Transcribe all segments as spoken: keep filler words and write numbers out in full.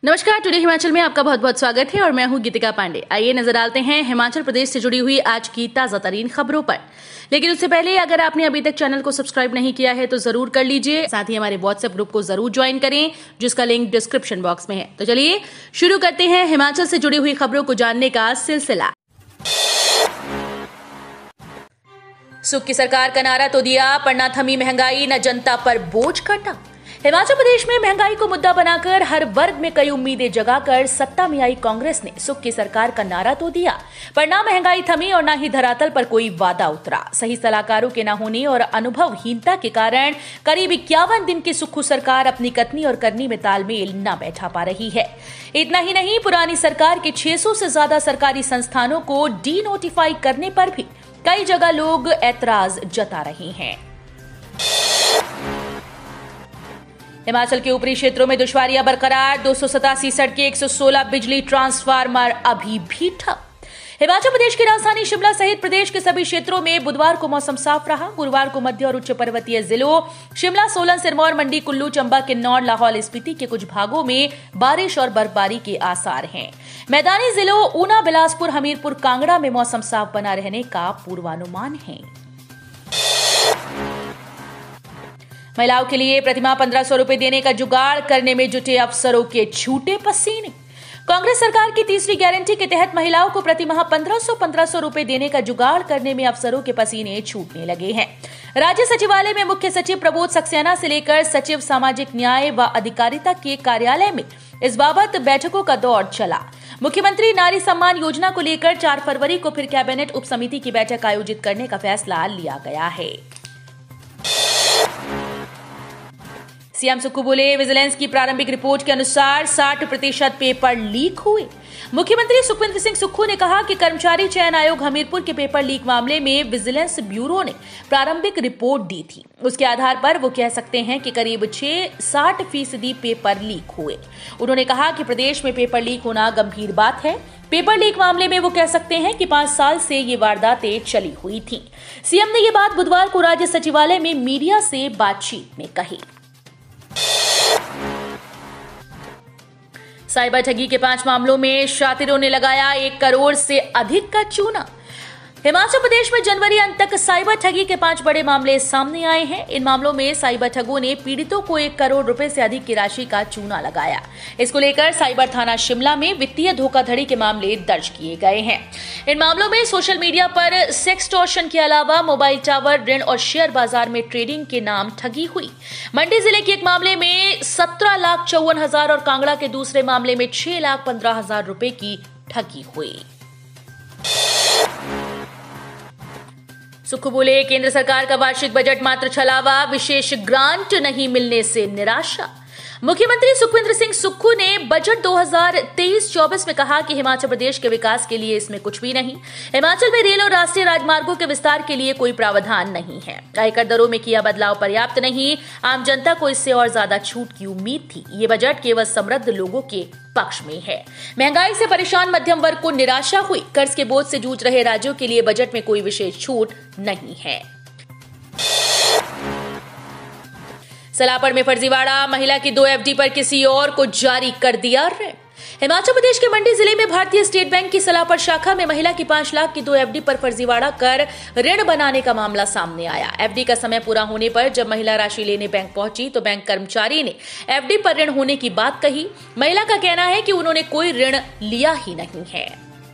नमस्कार, टुडे हिमाचल में आपका बहुत बहुत स्वागत है और मैं हूं गीतिका पांडे। आइए नजर डालते हैं हिमाचल प्रदेश से जुड़ी हुई आज की ताजा तरीन खबरों पर। लेकिन उससे पहले अगर आपने अभी तक चैनल को सब्सक्राइब नहीं किया है तो जरूर कर लीजिए। साथ ही हमारे व्हाट्सएप ग्रुप को जरूर ज्वाइन करें, जिसका लिंक डिस्क्रिप्शन बॉक्स में है। तो चलिए शुरू करते हैं हिमाचल से जुड़ी हुई खबरों को जानने का सिलसिला। सुख की सरकार का नारा तो दिया, पर न थमी महंगाई, न जनता पर बोझ घटा। हिमाचल प्रदेश में महंगाई को मुद्दा बनाकर हर वर्ग में कई उम्मीदें जगाकर सत्ता में आई कांग्रेस ने सुख की सरकार का नारा तो दिया, पर ना महंगाई थमी और ना ही धरातल पर कोई वादा उतरा। सही सलाहकारों के न होने और अनुभवहीनता के कारण करीब इक्यावन दिन की सुक्खू सरकार अपनी कथनी और करनी में तालमेल न बैठा पा रही है। इतना ही नहीं, पुरानी सरकार के छह सौ से ज्यादा सरकारी संस्थानों को डी नोटिफाई करने पर भी कई जगह लोग ऐतराज जता रहे हैं। हिमाचल के ऊपरी क्षेत्रों में दुश्वारियां बरकरार, दो सौ सतासी सड़कें, एक सौ सोलह बिजली ट्रांसफार्मर अभी भी ठप। हिमाचल प्रदेश की राजधानी शिमला सहित प्रदेश के सभी क्षेत्रों में बुधवार को मौसम साफ रहा। गुरुवार को मध्य और उच्च पर्वतीय जिलों शिमला, सोलन, सिरमौर, मंडी, कुल्लू, चंबा, किन्नौर, लाहौल स्पीति के कुछ भागों में बारिश और बर्फबारी के आसार हैं। मैदानी जिलों ऊना, बिलासपुर, हमीरपुर, कांगड़ा में मौसम साफ बना रहने का पूर्वानुमान है। महिलाओं के लिए प्रतिमाह पंद्रह सौ रुपए देने का जुगाड़ करने में जुटे अफसरों के छूटे पसीने। कांग्रेस सरकार की तीसरी गारंटी के तहत महिलाओं को प्रतिमाह पंद्रह सौ पंद्रह सौ रुपए देने का जुगाड़ करने में अफसरों के पसीने छूटने लगे हैं। राज्य सचिवालय में मुख्य सचिव प्रबोध सक्सेना से लेकर सचिव सामाजिक न्याय व अधिकारिता के कार्यालय में इस बाबत बैठकों का दौर चला। मुख्यमंत्री नारी सम्मान योजना को लेकर चार फरवरी को फिर कैबिनेट उप समिति की बैठक आयोजित करने का फैसला लिया गया है। सीएम सुक्खू बोले, विजिलेंस की प्रारंभिक रिपोर्ट के अनुसार साठ प्रतिशत पेपर लीक हुए। मुख्यमंत्री सुखविंदर सिंह सुक्खू ने कहा कि कर्मचारी चयन आयोग हमीरपुर के पेपर लीक मामले में विजिलेंस ब्यूरो ने प्रारंभिक रिपोर्ट दी थी। उसके आधार पर वो कह सकते हैं कि करीब छह साठ फीसदी पेपर लीक हुए। उन्होंने कहा कि प्रदेश में पेपर लीक होना गंभीर बात है। पेपर लीक मामले में वो कह सकते हैं कि पांच साल से ये वारदातें चली हुई थी। सीएम ने ये बात बुधवार को राज्य सचिवालय में मीडिया से बातचीत में कही। साइबर ठगी के पांच मामलों में शातिरों ने लगाया एक करोड़ से अधिक का चूना। हिमाचल प्रदेश में जनवरी अंत तक साइबर ठगी के पांच बड़े मामले सामने आए हैं। इन मामलों में साइबर ठगों ने पीड़ितों को एक करोड़ रुपए से अधिक की राशि का चूना लगाया। इसको लेकर साइबर थाना शिमला में वित्तीय धोखाधड़ी के मामले दर्ज किए गए हैं। इन मामलों में सोशल मीडिया पर सेक्सटॉर्शन के अलावा मोबाइल टावर, ऋण और शेयर बाजार में ट्रेडिंग के नाम ठगी हुई। मंडी जिले के एक मामले में सत्रह लाख चौवन हजार और कांगड़ा के दूसरे मामले में छह लाख पंद्रह हजार रुपए की ठगी हुई। सुक्खू बोले, केंद्र सरकार का वार्षिक बजट मात्र छलावा, विशेष ग्रांट नहीं मिलने से निराशा। मुख्यमंत्री सुखविंदर सिंह सुक्खू ने बजट दो हज़ार तेईस चौबीस में कहा कि हिमाचल प्रदेश के विकास के लिए इसमें कुछ भी नहीं। हिमाचल में रेल और राष्ट्रीय राजमार्गों के विस्तार के लिए कोई प्रावधान नहीं है। आयकर दरों में किया बदलाव पर्याप्त नहीं। आम जनता को इससे और ज्यादा छूट की उम्मीद थी। ये बजट केवल समृद्ध लोगों के पक्ष में है। महंगाई से परेशान मध्यम वर्ग को निराशा हुई। कर्ज के बोझ से जूझ रहे राज्यों के लिए बजट में कोई विशेष छूट नहीं है। सलापड़ में फर्जीवाड़ा, महिला की दो एफडी पर किसी और को जारी कर दिया ऋण। हिमाचल प्रदेश के मंडी जिले में भारतीय स्टेट बैंक की सलापड़ शाखा में महिला की पांच लाख की दो एफडी पर फर्जीवाड़ा कर ऋण बनाने का मामला सामने आया। एफडी का समय पूरा होने पर जब महिला राशि लेने बैंक पहुंची तो बैंक कर्मचारी ने एफडी पर ऋण होने की बात कही। महिला का कहना है कि उन्होंने कोई ऋण लिया ही नहीं है।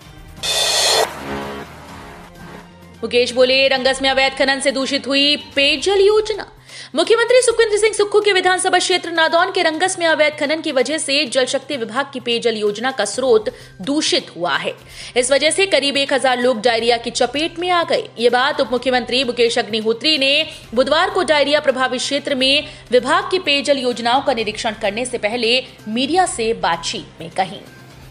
मुकेश बोले, रंगस में अवैध खनन से दूषित हुई पेयजल योजना। मुख्यमंत्री सुखविंदर सिंह सुक्खू के विधानसभा क्षेत्र नादौन के रंगस में अवैध खनन की वजह से जल शक्ति विभाग की पेयजल योजना का स्रोत दूषित हुआ है। इस वजह से करीब एक हजार लोग डायरिया की चपेट में आ गए। ये बात उप मुख्यमंत्री मुकेश अग्निहोत्री ने बुधवार को डायरिया प्रभावित क्षेत्र में विभाग की पेयजल योजनाओं का निरीक्षण करने से पहले मीडिया से बातचीत में कही।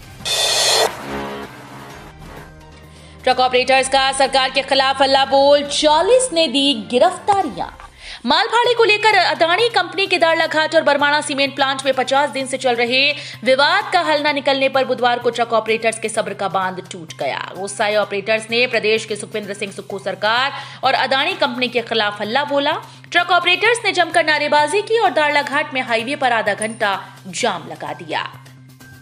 ट्रक ऑपरेटर्स का सरकार के खिलाफ हल्ला बोल, चालीस ने दी गिरफ्तारियां। माल भाड़े को लेकर अदानी कंपनी के दाड़लाघाट और बरमाणा सीमेंट प्लांट में पचास दिन से चल रहे विवाद का हल न निकलने पर बुधवार को ट्रक ऑपरेटर्स के सब्र का बांध टूट गया। गुस्साए ऑपरेटर्स ने प्रदेश के सुखविंदर सिंह सुक्खू सरकार और अदानी कंपनी के खिलाफ हल्ला बोला। ट्रक ऑपरेटर्स ने जमकर नारेबाजी की और दाड़लाघाट में हाईवे पर आधा घंटा जाम लगा दिया।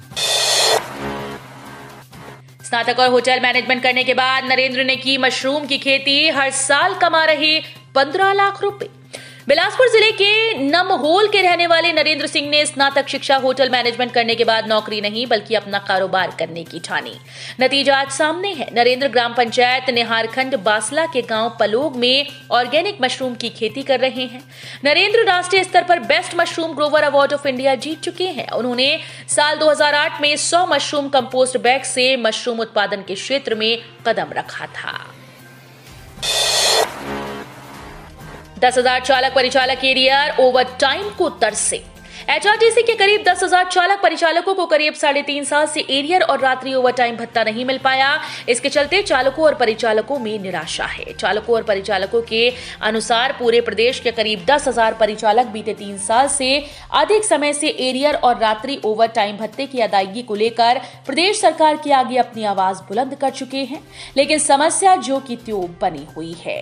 स्नातक और होटल मैनेजमेंट करने के बाद नरेंद्र ने की मशरूम की खेती, हर साल कमा रहे पंद्रह लाख रुपए। बिलासपुर जिले के नमहोल के रहने वाले नरेंद्र सिंह ने स्नातक शिक्षा होटल मैनेजमेंट करने के बाद नौकरी नहीं बल्कि अपना कारोबार करने की ठानी। नतीजा आज सामने है। नरेंद्र ग्राम पंचायत निहारखंड बासला के गांव पलोग में ऑर्गेनिक मशरूम की खेती कर रहे हैं। नरेंद्र राष्ट्रीय स्तर पर best mushroom grower award of India जीत चुके हैं। उन्होंने साल दो हज़ार आठ में सौ मशरूम कंपोस्ट बैग से मशरूम उत्पादन के क्षेत्र में कदम रखा था। दस हजार चालक परिचालक एरियर ओवर टाइम को तरसे। एचआरटीसी के करीब दस हजार चालक परिचालकों को करीब साढ़े तीन साल से एरियर और रात्रि ओवर टाइम भत्ता नहीं मिल पाया। इसके चलते चालकों और परिचालकों में निराशा है। चालकों और परिचालकों के अनुसार पूरे प्रदेश के करीब दस हजार परिचालक बीते तीन साल से अधिक समय से एरियर और रात्रि ओवर टाइम भत्ते की अदायगी को लेकर प्रदेश सरकार के आगे अपनी आवाज बुलंद कर चुके हैं, लेकिन समस्या जो की त्यों बनी हुई है।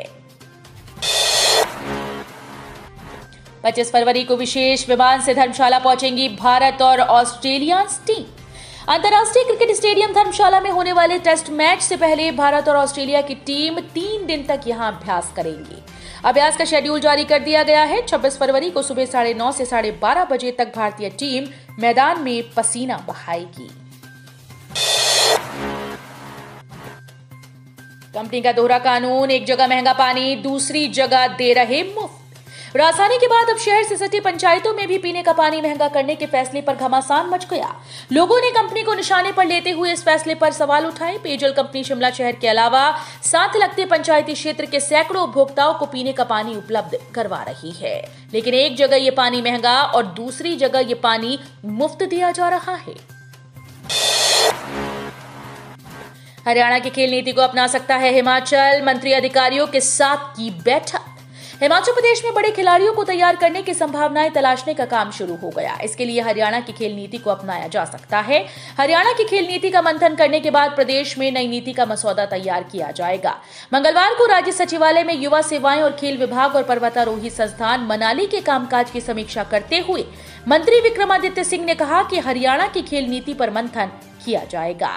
पच्चीस फरवरी को विशेष विमान से धर्मशाला पहुंचेंगी भारत और ऑस्ट्रेलिया टीम। अंतर्राष्ट्रीय क्रिकेट स्टेडियम धर्मशाला में होने वाले टेस्ट मैच से पहले भारत और ऑस्ट्रेलिया की टीम तीन दिन तक यहां अभ्यास करेंगी। अभ्यास का शेड्यूल जारी कर दिया गया है। छब्बीस फरवरी को सुबह साढ़े नौ से साढ़े बारह बजे तक भारतीय टीम मैदान में पसीना बहाएगी। कंपनी का दोहरा कानून, एक जगह महंगा पानी, दूसरी जगह दे रहे मुफ्त। राजधानी के बाद अब शहर से सटी पंचायतों में भी पीने का पानी महंगा करने के फैसले पर घमासान मच गया। लोगों ने कंपनी को निशाने पर लेते हुए इस फैसले पर सवाल उठाए। पेयजल कंपनी शिमला शहर के अलावा साथ लगते पंचायती क्षेत्र के सैकड़ों उपभोक्ताओं को पीने का पानी उपलब्ध करवा रही है, लेकिन एक जगह ये पानी महंगा और दूसरी जगह ये पानी मुफ्त दिया जा रहा है। हरियाणा की खेल नीति को अपना सकता है हिमाचल, मंत्री अधिकारियों के साथ की बैठक। हिमाचल प्रदेश में बड़े खिलाड़ियों को तैयार करने की संभावनाएं तलाशने का काम शुरू हो गया। इसके लिए हरियाणा की खेल नीति को अपनाया जा सकता है। हरियाणा की खेल नीति का मंथन करने के बाद प्रदेश में नई नीति का मसौदा तैयार किया जाएगा। मंगलवार को राज्य सचिवालय में युवा सेवाएं और खेल विभाग और पर्वतारोही संस्थान मनाली के कामकाज की समीक्षा करते हुए मंत्री विक्रमादित्य सिंह ने कहा कि हरियाणा की खेल नीति पर मंथन किया जाएगा।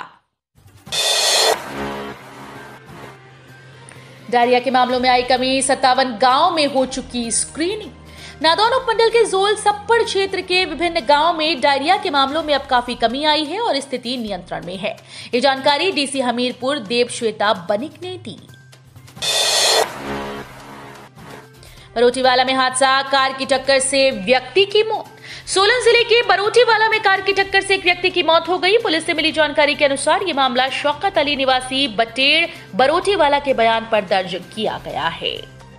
डायरिया के मामलों में आई कमी, सत्तावन गांव में हो चुकी स्क्रीनिंग। नादौन उपमंडल के जोल सप्पड़ क्षेत्र के विभिन्न गांव में डायरिया के मामलों में अब काफी कमी आई है और स्थिति नियंत्रण में है। ये जानकारी डीसी हमीरपुर देवश्वेता बनिक ने दी। बरोटीवाला में हादसा, कार की टक्कर से व्यक्ति की मौत। सोलन जिले के बरोटीवाला में कार की टक्कर से एक व्यक्ति की मौत हो गई। पुलिस से मिली जानकारी के अनुसार ये मामला शौकत अली निवासी बटेड़ बरोटीवाला के बयान पर दर्ज किया गया है।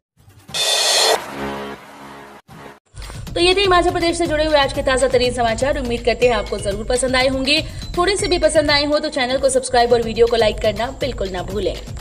तो ये थे हिमाचल प्रदेश से जुड़े हुए आज के ताजा तरीन समाचार। उम्मीद करते हैं आपको जरूर पसंद आए होंगे। थोड़े से भी पसंद आए हो तो चैनल को सब्सक्राइब और वीडियो को लाइक करना बिल्कुल ना भूलें।